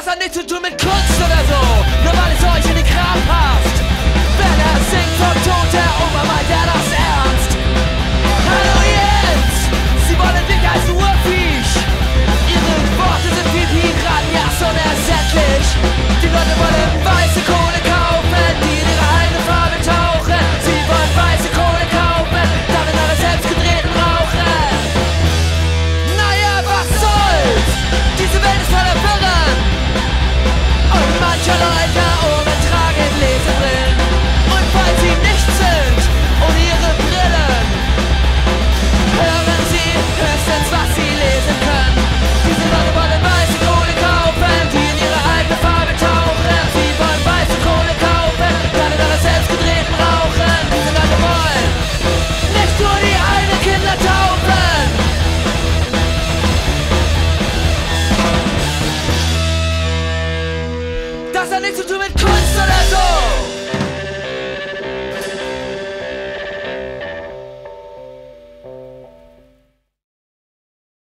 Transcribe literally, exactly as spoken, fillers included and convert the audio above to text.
Das hat nichts zu tun mit Kunst oder so, nur weil es euch in den Kram passt. Wenn er singt vom Tod der Oma, meint er das ernst. Hallo Jens, sie wollen dich als Urviech. Ihre Worte sind wie Piranhas unersättlich. Die Leute wollen weiße Kohle kaufen, die in ihre eigene Farbe tauchen. Sie wollen weiße Kohle kaufen, darin alle selbst gedrehten rauchen. Naja, was soll's? Diese Welt ist voller Wirren. Und manche Leute oben tragen Lesebrillen. Und weil sie nicht sind, ohne ihre Brillen, hören sie höchstens, was sie lesen können. Diese Leute wollen weiße Kohle kaufen, die in ihre eigene Farbe tauchen. Sie wollen weiße Kohle kaufen, dann in alle selbstgedrehten rauchen. Diese Leute wollen nicht nur die eigenen Kinder taufen. Das hat nichts zu tun mit